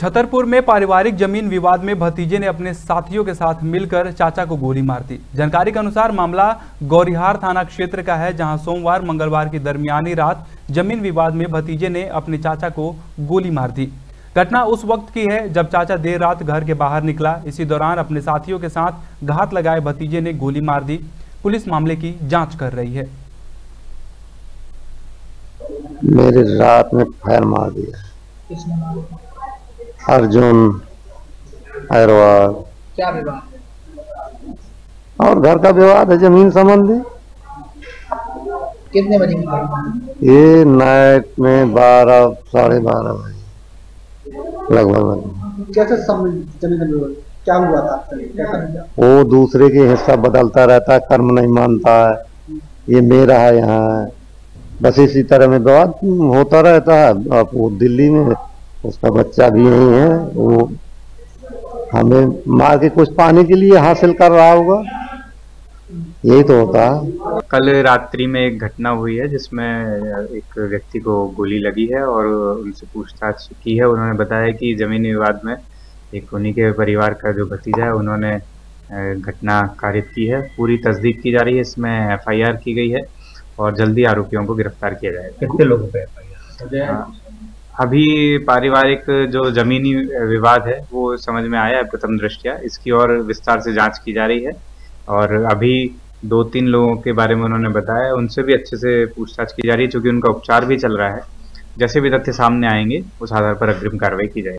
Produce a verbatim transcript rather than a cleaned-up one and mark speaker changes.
Speaker 1: छतरपुर में पारिवारिक जमीन विवाद में भतीजे ने अपने साथियों के साथ मिलकर चाचा को गोली मार दी। जानकारी के अनुसार मामला गौरिहार थाना क्षेत्र का है, जहां सोमवार मंगलवार की दरमियानी रात जमीन विवाद में भतीजे ने अपने चाचा को गोली मार दी। घटना उस वक्त की है जब चाचा देर रात घर के बाहर निकला। इसी दौरान अपने साथियों के साथ घात लगाए भतीजे ने गोली मार दी। पुलिस मामले की जाँच कर रही है।
Speaker 2: मेरे रात में फायर मार दिया। अर्जुन अग्रवाल।
Speaker 3: क्या विवाद?
Speaker 2: और घर का विवाद है, जमीन संबंधी।
Speaker 3: कितने बजे की घटना?
Speaker 2: ये नाइट में बारह साढ़े बारह बजे लगभग।
Speaker 3: कैसे जमीन का विवाद क्या हुआ था?
Speaker 2: वो दूसरे के हिस्सा बदलता रहता है, कर्म नहीं मानता है, ये मेरा है यहाँ है, बस इसी तरह में विवाद होता रहता है। अब वो दिल्ली में उसका बच्चा भी यही है, वो हमें मार के कुछ पाने के लिए हासिल कर रहा होगा, यही तो होता है।
Speaker 4: कल रात्रि में एक घटना हुई है जिसमें एक व्यक्ति को गोली लगी है और उनसे पूछताछ की है। उन्होंने बताया कि जमीनी विवाद में एक उन्हीं के परिवार का जो भतीजा है उन्होंने घटना कारित की है। पूरी तस्दीक की जा रही है, इसमें एफ आई आर की गई है और जल्दी आरोपियों को गिरफ्तार किया जाएगा।
Speaker 3: कितने लोगों पे एफ आई आर?
Speaker 4: अभी पारिवारिक जो जमीनी विवाद है वो समझ में आया है प्रथम दृष्टया, इसकी और विस्तार से जांच की जा रही है और अभी दो तीन लोगों के बारे में उन्होंने बताया, उनसे भी अच्छे से पूछताछ की जा रही है, क्योंकि उनका उपचार भी चल रहा है। जैसे भी तथ्य सामने आएंगे उस आधार पर अग्रिम कार्रवाई की जाएगी।